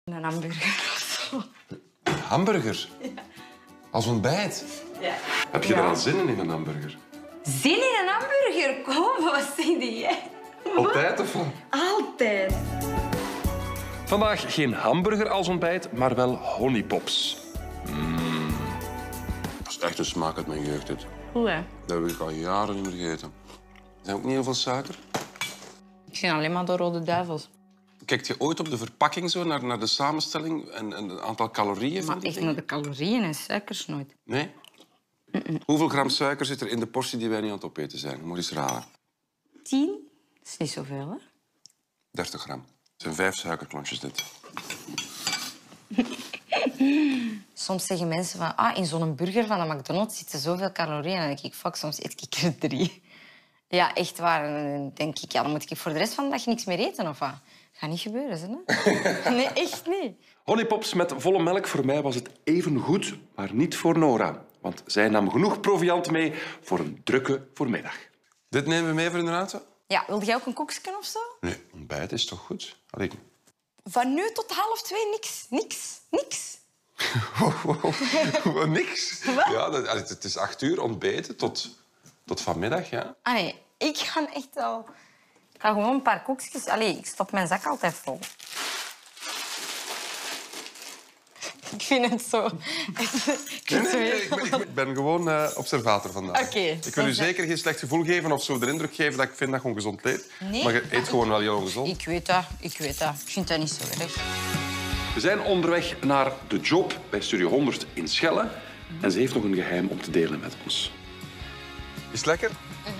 Een hamburger of zo. Een hamburger? Ja. Als ontbijt? Ja. Heb je er al zin in een hamburger? Zin in een hamburger? Kom, wat zeg jij? Altijd of wat? Altijd. Vandaag geen hamburger als ontbijt, maar wel honeypops. Dat is echt een smaak uit mijn jeugd, dit. Hoe, hè? Dat heb ik al jaren niet meer gegeten. Er zijn ook niet heel veel suiker. Ik zie alleen maar de rode duivels. Kijkt je ooit op de verpakking zo naar de samenstelling en het aantal calorieën van Maar die echt dingen? naar de calorieën en suikers nooit. Nee? Hoeveel gram suiker zit er in de portie die wij nu aan het opeten zijn? Moet eens raden. 10? Dat is niet zoveel, hè? 30 gram. Het zijn 5 suikerklontjes, dit. Soms zeggen mensen van, in zo'n burger van de McDonald's zitten zoveel calorieën. En dan denk ik, fuck, soms eet ik er 3. Ja, echt waar. En dan denk ik, dan moet ik voor de rest van de dag niks meer eten, of wat? Gaat niet gebeuren, hè? Nee, echt niet. Honeypops met volle melk, voor mij was het even goed, maar niet voor Nora. Want zij nam genoeg proviant mee voor een drukke voormiddag. Dit nemen we mee voor in de auto? Ja, wilde jij ook een koekje of zo? Nee, ontbijt is toch goed? Allee. Van nu tot 1:30 niks. Niks. Niks? Wat? Ja, het is 8 uur ontbeten tot vanmiddag, ja. Ah nee, ik ga echt wel... Ik ga gewoon een paar koekjes... Allee, ik stop mijn zak altijd vol. Ik vind het zo... Ik ben gewoon observator vandaag. Oké. Ik wil u zeker geen slecht gevoel geven of zo de indruk geven dat ik vind dat je ongezond leeft. Nee. Maar je eet gewoon wel heel ongezond. Ik weet dat. Ik vind dat niet zo erg. We zijn onderweg naar de job bij Studio 100 in Schelle. En ze heeft nog een geheim om te delen met ons. Is het lekker?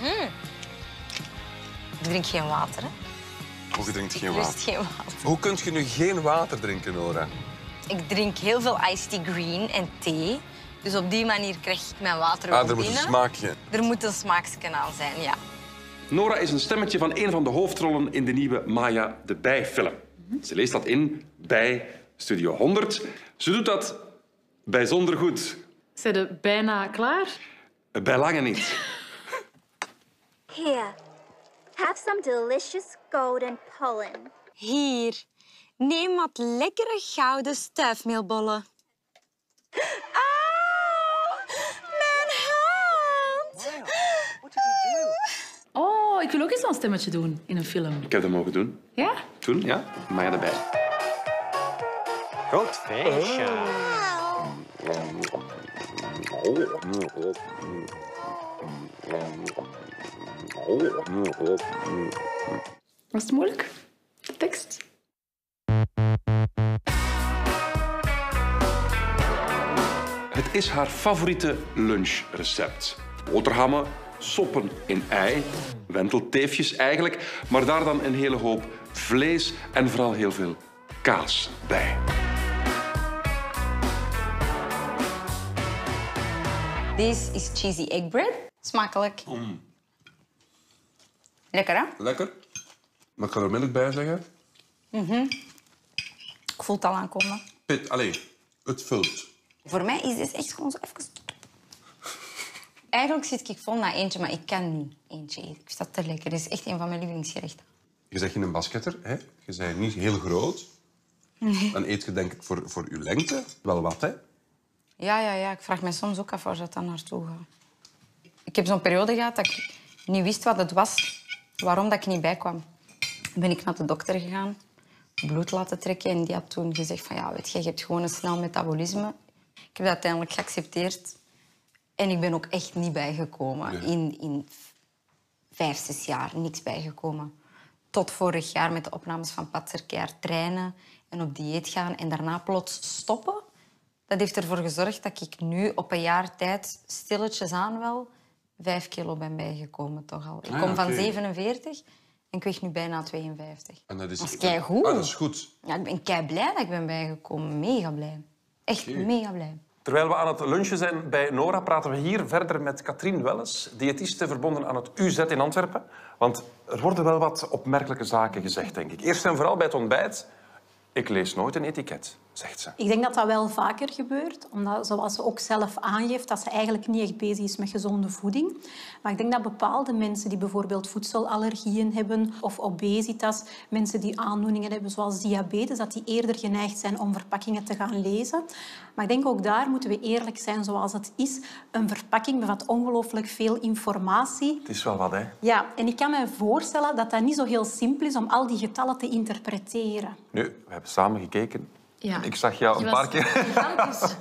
Ik drink geen water, hè. Of je drinkt geen Ik lust water. geen water. Hoe kun je nu geen water drinken, Nora? Ik drink heel veel iced tea green en thee. Dus op die manier krijg ik mijn water wel Er moet een binnen. smaakje. Er moet een smaakje aan zijn, ja. Nora is een stemmetje van een van de hoofdrollen in de nieuwe Maya de Bij-film. Ze leest dat in bij Studio 100. Ze doet dat bijzonder goed. Zijn je bijna klaar? Bij lange niet. Here, have some delicious golden pollen. Hier, neem wat lekkere gouden stuifmeelbollen. Mijn hand! Oh, ik wil ook eens zo'n stemmetje doen in een film. Ik heb dat mogen doen. Ja? Toen, ja. Maya de Bij. Groot feestje. Was het moeilijk? De tekst? Het is haar favoriete lunchrecept. Boterhammen, soppen in ei, wentelteefjes eigenlijk, maar daar dan een hele hoop vlees en vooral heel veel kaas bij. Deze is cheesy egg bread. Smakelijk. Lekker, hè? Lekker. Maar ik kan er onmiddellijk bij zeggen... Ik voel het al aankomen. Het vult. Voor mij is dit echt gewoon zo even... Eigenlijk zit ik vol naar eentje, maar ik kan niet eentje eten. Ik vind dat te lekker. Dit is echt een van mijn lievelingsgerechten. Je zegt een basketter, hè? Je bent niet heel groot. Dan eet je denk ik voor je lengte wel wat, hè? Ja. Ik vraag me soms ook af waar dat dan naartoe gaat. Ik heb zo'n periode gehad dat ik niet wist wat het was, waarom dat ik niet bijkwam. Dan ben ik naar de dokter gegaan, bloed laten trekken en die had toen gezegd van ja, weet je hebt gewoon een snel metabolisme. Ik heb dat uiteindelijk geaccepteerd en ik ben ook echt niet bijgekomen. Nee. In 5, 6 jaar niks bijgekomen. Tot vorig jaar met de opnames van Patser keihard trainen en op dieet gaan en daarna plots stoppen. Dat heeft ervoor gezorgd dat ik nu op een jaar tijd stilletjes aan wel 5 kilo ben bijgekomen toch al. Ik kom van 47 en ik weeg nu bijna 52. En dat is keigoed. Ah, dat is goed. Ja, ik ben kei blij dat ik ben bijgekomen. Mega blij. Echt mega blij. Terwijl we aan het lunchen zijn bij Nora, praten we hier verder met Katrien Welles, diëtiste verbonden aan het UZ in Antwerpen. Want er worden wel wat opmerkelijke zaken gezegd, denk ik. Eerst en vooral bij het ontbijt. Ik lees nooit een etiket. zegt ze. Ik denk dat dat wel vaker gebeurt, omdat, zoals ze ook zelf aangeeft, dat ze eigenlijk niet echt bezig is met gezonde voeding. Maar ik denk dat bepaalde mensen die bijvoorbeeld voedselallergieën hebben of obesitas, mensen die aandoeningen hebben zoals diabetes, dat die eerder geneigd zijn om verpakkingen te gaan lezen. Maar ik denk ook daar moeten we eerlijk zijn zoals het is. Een verpakking bevat ongelooflijk veel informatie. Het is wel wat, hè? Ja, en ik kan me voorstellen dat dat niet zo heel simpel is om al die getallen te interpreteren. Nu, we hebben samen gekeken. Ja. Ik zag jou een paar keer... gigantisch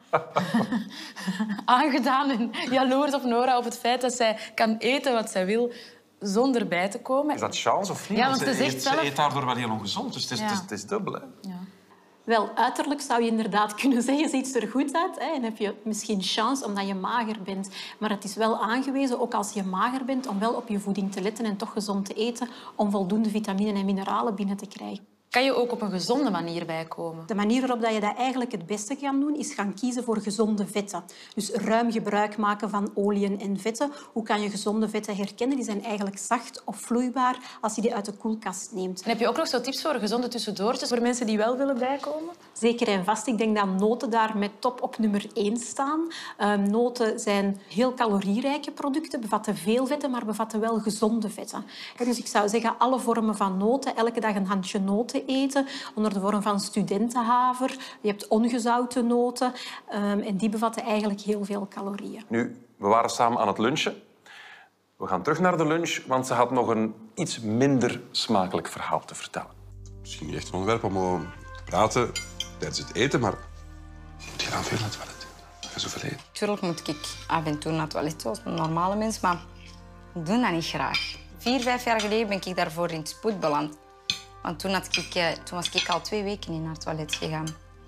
aangedaan en jaloers op Nora op het feit dat zij kan eten wat zij wil zonder bij te komen. Is dat chance of niet? Ja, want ze zegt zelf... Ze eet daardoor wel heel ongezond, dus het is dubbel. Hè? Ja. Wel, uiterlijk zou je inderdaad kunnen zeggen, ziet er goed uit. Hè, en heb je misschien chance omdat je mager bent. Maar het is wel aangewezen, ook als je mager bent, om wel op je voeding te letten en toch gezond te eten, om voldoende vitamine en mineralen binnen te krijgen. Kan je ook op een gezonde manier bijkomen? De manier waarop je dat eigenlijk het beste kan doen, is gaan kiezen voor gezonde vetten. Dus ruim gebruik maken van oliën en vetten. Hoe kan je gezonde vetten herkennen? Die zijn eigenlijk zacht of vloeibaar als je die uit de koelkast neemt. En heb je ook nog zo tips voor gezonde tussendoortjes voor mensen die wel willen bijkomen? Zeker en vast. Ik denk dat noten daar met top op nummer 1 staan. Noten zijn heel calorierijke producten, bevatten veel vetten, maar bevatten wel gezonde vetten. Dus ik zou zeggen, alle vormen van noten, elke dag een handje noten eten, onder de vorm van studentenhaver. Je hebt ongezouten noten en die bevatten eigenlijk heel veel calorieën. Nu, we waren samen aan het lunchen. We gaan terug naar de lunch, want ze had nog een iets minder smakelijk verhaal te vertellen. Misschien niet echt een onderwerp om te praten tijdens het eten, maar moet je dan veel naar het toilet? Ga zoveel eten. Tuurlijk moet ik af en toe naar het toilet, zoals een normale mens, maar ik doe dat niet graag. 4, 5 jaar geleden ben ik daarvoor in het spoed beland. Want toen was ik al 2 weken niet naar het toilet gegaan.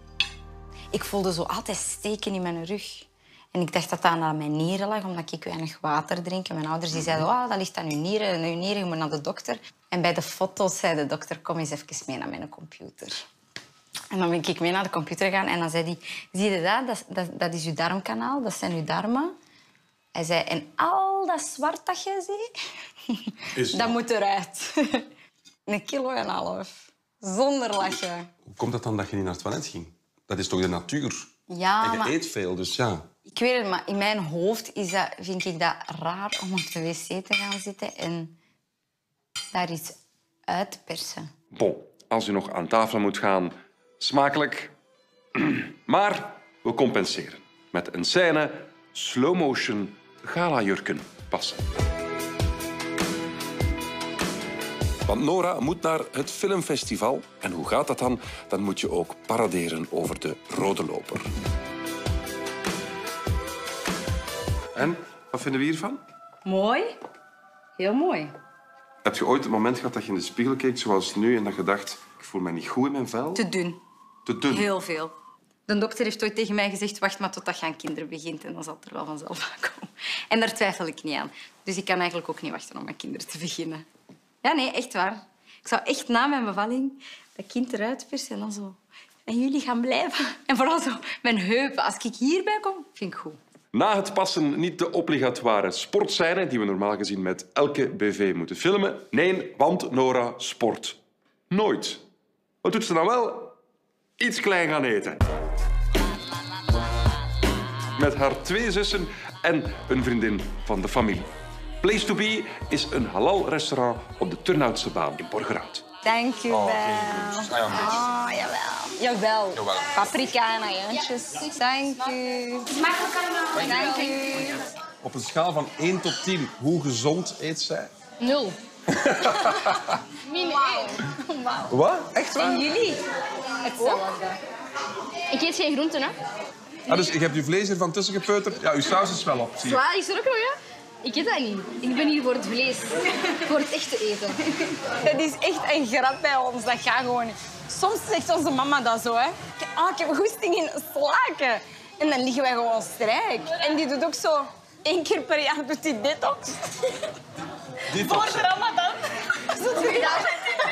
Ik voelde zo altijd steken in mijn rug. En ik dacht dat dat aan mijn nieren lag, omdat ik weinig water drink. En mijn ouders die zeiden, oh, dat ligt aan uw nieren. En uw nieren, je moet naar de dokter. En bij de foto's zei de dokter, kom eens even mee naar mijn computer. En dan ben ik mee naar de computer gegaan en dan zei hij, zie je dat is uw darmkanaal, dat zijn uw darmen. Hij zei, en al dat zwart dat je ziet, dat moet eruit. 1,5 kilo. Zonder lachen. Hoe komt dat dan dat je niet naar het toilet ging? Dat is toch de natuur? Ja, en je maar... eet veel, dus ja. Ik weet het, maar in mijn hoofd vind ik dat raar om op de wc te gaan zitten en daar iets uit te persen. Bon, als u nog aan tafel moet gaan, smakelijk. Maar we compenseren met een scène slow-motion gala-jurken passen. Want Nora moet naar het filmfestival. En hoe gaat dat dan? Dan moet je ook paraderen over de rode loper. En, wat vinden we hiervan? Mooi. Heel mooi. Heb je ooit het moment gehad dat je in de spiegel keek zoals nu en dat je dacht, ik voel me niet goed in mijn vel? Te dun. Te dun? Heel veel. De dokter heeft ooit tegen mij gezegd, wacht maar totdat je aan kinderen begint en dan zal het er wel vanzelf aankomen. En daar twijfel ik niet aan. Dus ik kan eigenlijk ook niet wachten om met kinderen te beginnen. Ja, nee, echt waar. Ik zou echt na mijn bevalling dat kind eruit persen en dan zo... En jullie gaan blijven. En vooral zo mijn heupen. Als ik hierbij kom, vind ik goed. Na het passen niet de obligatoire sportscène die we normaal gezien met elke BV moeten filmen. Nee, want Nora sport nooit. Wat doet ze dan wel? Iets klein gaan eten. Met haar 2 zussen en een vriendin van de familie. Place to Be is een halal-restaurant op de Turnhoutse baan in Borgerhout. Dank u wel. Ah, Jawel. Paprika en ajuintjes. Dank u. Smakelijk allemaal. Dank u. Op een schaal van 1 tot 10, hoe gezond eet zij? 0. Wat? Echt waar? En jullie? Hetzelfde. Ik eet geen groenten, hè. Ah, dus je hebt je vlees ervan tussen gepeuterd. Ja, uw saus is wel op, zie je. Zwaar is er ook nog, hè. Ik eet dat niet. Ik ben hier voor het vlees. Voor het echte eten. Dat is echt een grap bij ons. Dat gaat gewoon niet. Soms zegt onze mama dat zo, hè. Ik heb goesting in slaken. En dan liggen wij gewoon strijk. En die doet ook zo... 1 keer per jaar doet die detox. Voor de Ramadan. Zo doe je dat.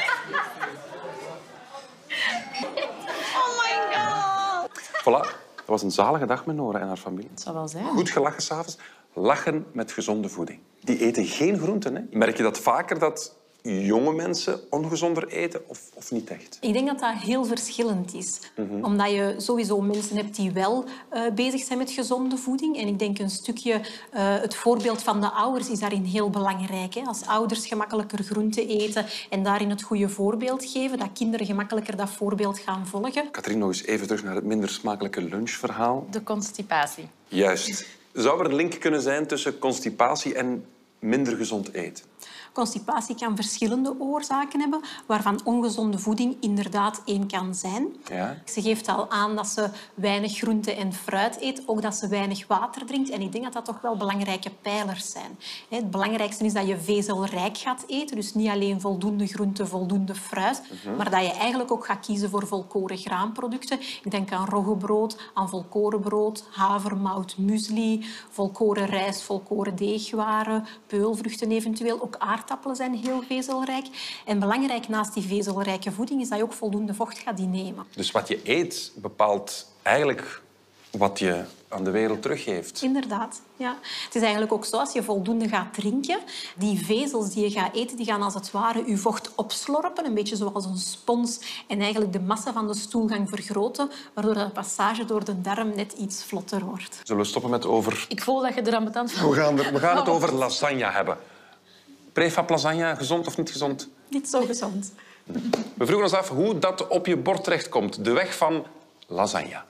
Oh my god. Voilà, dat was een zalige dag met Nora en haar familie. Dat zou wel zijn. Goed gelachen s'avonds. Lachen met gezonde voeding. Die eten geen groenten. Hè. Merk je dat vaker, dat jonge mensen ongezonder eten of niet echt? Ik denk dat dat heel verschillend is. Omdat je sowieso mensen hebt die wel bezig zijn met gezonde voeding. En ik denk een stukje het voorbeeld van de ouders is daarin heel belangrijk. Hè? Als ouders gemakkelijker groenten eten en daarin het goede voorbeeld geven, dat kinderen gemakkelijker dat voorbeeld gaan volgen. Katrien, nog eens even terug naar het minder smakelijke lunchverhaal. De constipatie. Juist. Zou er een link kunnen zijn tussen constipatie en minder gezond eten? Constipatie kan verschillende oorzaken hebben, waarvan ongezonde voeding inderdaad één kan zijn. Ja. Ze geeft al aan dat ze weinig groente en fruit eet, ook dat ze weinig water drinkt. En ik denk dat dat toch wel belangrijke pijlers zijn. Het belangrijkste is dat je vezelrijk gaat eten, dus niet alleen voldoende groente, voldoende fruit, maar dat je eigenlijk ook gaat kiezen voor volkoren graanproducten. Ik denk aan roggebrood, aan volkorenbrood, havermout, muesli, volkoren rijst, volkoren deegwaren, peulvruchten eventueel, ook aardappelen zijn heel vezelrijk. En belangrijk naast die vezelrijke voeding is dat je ook voldoende vocht gaat innemen. Dus wat je eet bepaalt eigenlijk wat je aan de wereld teruggeeft. Inderdaad, ja. Het is eigenlijk ook zo, als je voldoende gaat drinken, die vezels die je gaat eten, die gaan als het ware je vocht opslorpen, een beetje zoals een spons, en eigenlijk de massa van de stoelgang vergroten, waardoor de passage door de darm net iets vlotter wordt. Zullen we stoppen met over... Ik voel dat je er ambetant van... We gaan het over lasagne hebben. Prefab lasagne, gezond of niet gezond? Niet zo gezond. We vroegen ons af hoe dat op je bord terechtkomt. De weg van lasagne.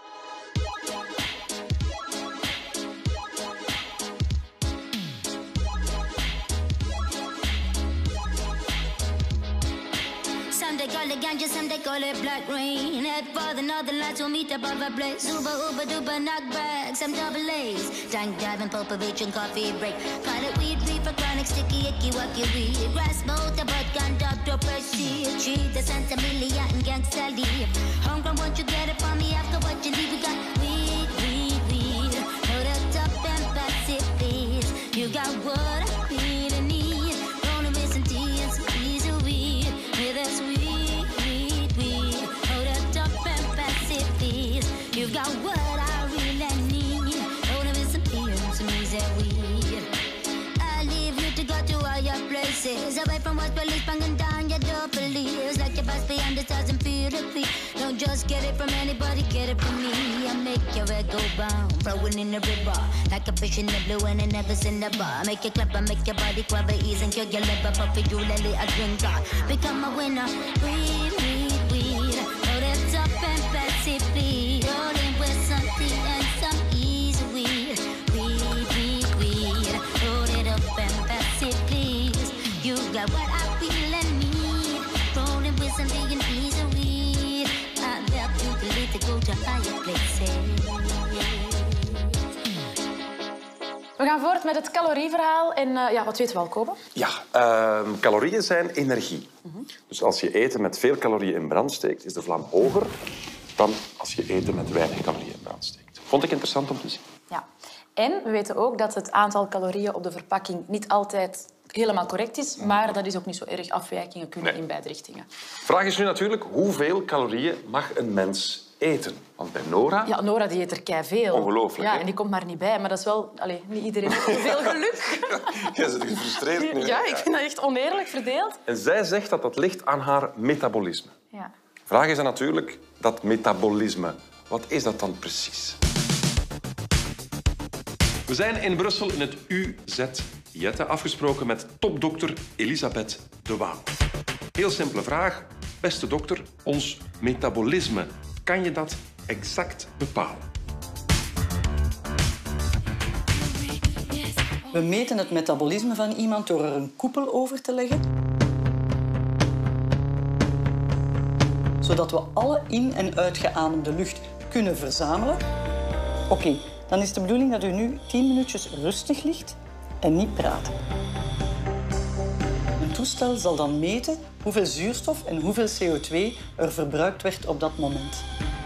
Some they call it ganja, some they call it black rain. Head for the northern lights, we'll meet above a blaze. Uber, Uber, duper, knockback, some double A's. Tank driving, Popovich and coffee break. Call it weed, reefer, chronic, sticky, icky, wacky, weed. Grass, motorbike, gun, doctor, proceed. Treat the Santa Milia and gangsta leave. Homegrown, won't you get it for me after what you leave? We got weed, weed, weed. Hold it up and pass it, please. You got what I really need. Rolling with some tea and some piece of weed. With us, weed, weed, weed. Hold it up and pass it, please. You got what I really need. Rolling with some tea and some piece of weed. I leave you to go to all your places. Away from what's police banging down your door, police. Like your boss beyond the stars and feel the beat. Don't just get it from anybody, get it from me. I make your head go bound, throwing in the river. Like a fish in the blue and it never in the bar. Make you clap and make your body quiver, ease and kill your liver. Puppy, you lily, a drinker. Become a winner. Weed, weed, weed. Hold it up and pass it, please. Rolling with some tea and some easy weed. Weed, weed, weed. Hold it up and pass it, please. You got what I feel and need. Rolling with some tea and easy weed. I'll help you to lead to go to higher places. We gaan voort met het calorieverhaal. En ja, wat weten we al, Kobe? Ja, calorieën zijn energie. Dus als je eten met veel calorieën in brand steekt, is de vlam hoger dan als je eten met weinig calorieën in brand steekt. Vond ik interessant om te zien. Ja. En we weten ook dat het aantal calorieën op de verpakking niet altijd helemaal correct is, maar dat is ook niet zo erg. Afwijkingen kunnen in beide richtingen. Vraag is nu natuurlijk, hoeveel calorieën mag een mens eten? Want bij Nora... Ja, Nora die eet er keiveel. Ongelooflijk, Ja, hè? en die komt maar niet bij. Maar dat is wel... niet iedereen heeft veel geluk. Jij bent gefrustreerd nu. hè? Ja, ik vind dat echt oneerlijk verdeeld. En zij zegt dat dat ligt aan haar metabolisme. Ja. Vraag is dan natuurlijk, dat metabolisme. Wat is dat dan precies? We zijn in Brussel in het UZ Jette afgesproken met topdokter Elisabeth de Waal. Heel simpele vraag. Beste dokter, ons metabolisme, kan je dat exact bepalen? We meten het metabolisme van iemand door er een koepel over te leggen, zodat we alle in- en uitgeademde lucht kunnen verzamelen. Oké, dan is de bedoeling dat u nu 10 minuutjes rustig ligt en niet praat. Een toestel zal dan meten hoeveel zuurstof en hoeveel CO2 er verbruikt werd op dat moment.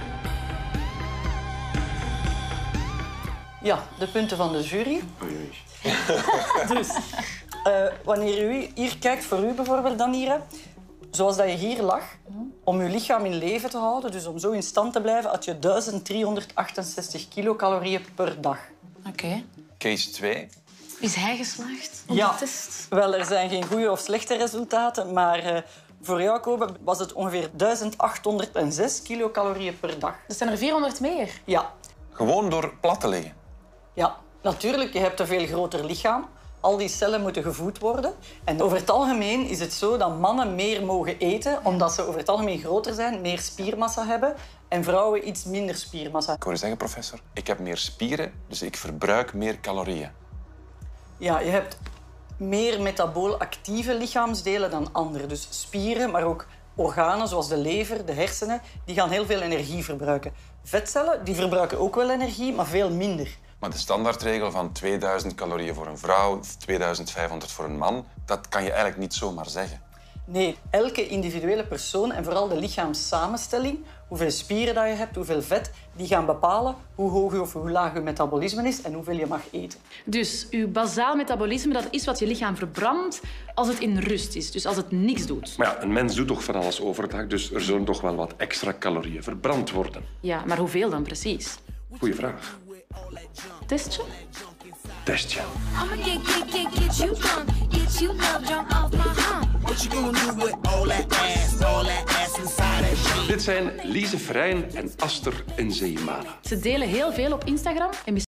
Ja, de punten van de jury. Dus, wanneer u hier kijkt, voor u bijvoorbeeld, Danira, zoals dat je hier lag, om je lichaam in leven te houden, dus om zo in stand te blijven, had je 1368 kilocalorieën per dag. Oké. Case 2. Is hij geslaagd op de test? Wel, er zijn geen goede of slechte resultaten, maar voor jou, Kobe, was het ongeveer 1806 kilocalorieën per dag. Dat zijn er 400 meer. Ja. Gewoon door plat te liggen? Ja, natuurlijk, je hebt een veel groter lichaam. Al die cellen moeten gevoed worden. En over het algemeen is het zo dat mannen meer mogen eten, omdat ze over het algemeen groter zijn, meer spiermassa hebben, en vrouwen iets minder spiermassa. Ik hoor je zeggen, professor, ik heb meer spieren, dus ik verbruik meer calorieën. Ja, je hebt meer metabool actieve lichaamsdelen dan anderen. Dus spieren, maar ook organen zoals de lever, de hersenen, die gaan heel veel energie verbruiken. Vetcellen, die verbruiken ook wel energie, maar veel minder. Maar de standaardregel van 2000 calorieën voor een vrouw, 2500 voor een man, dat kan je eigenlijk niet zomaar zeggen. Nee, elke individuele persoon en vooral de lichaamssamenstelling, hoeveel spieren dat je hebt, hoeveel vet, die gaan bepalen hoe hoog of hoe laag je metabolisme is en hoeveel je mag eten. Dus uw bazaal metabolisme, dat is wat je lichaam verbrandt als het in rust is. Dus als het niks doet. Maar ja, een mens doet toch van alles overdag, dus er zullen toch wel wat extra calorieën verbrand worden. Ja, maar hoeveel dan precies? Goeie vraag. Testje? Testje. I'ma get you drunk, get you love drunk off my hump. What you gonna do with all that ass inside that shit? Dit zijn Lise Verijn en Aster en Zeemana. Ze delen heel veel op Instagram en